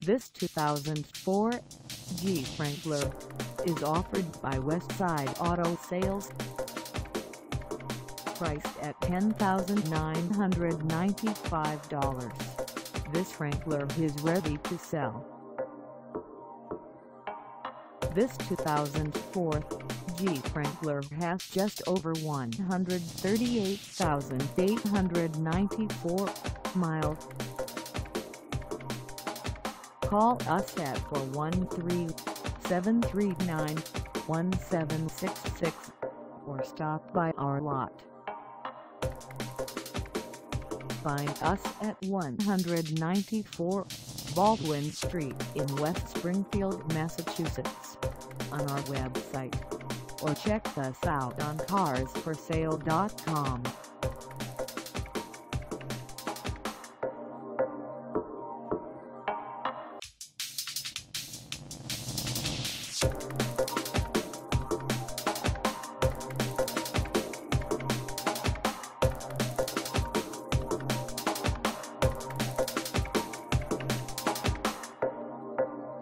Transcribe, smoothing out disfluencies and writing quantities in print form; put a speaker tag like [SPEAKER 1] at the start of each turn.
[SPEAKER 1] This 2004 Jeep Wrangler is offered by Westside Auto Sales. Priced at $10,995, this Wrangler is ready to sell. This 2004 Jeep Wrangler has just over 138,894 miles. Call us at 413-739-1766 or stop by our lot. Find us at 194 Baldwin Street in West Springfield, Massachusetts, on our website, or check us out on carsforsale.com.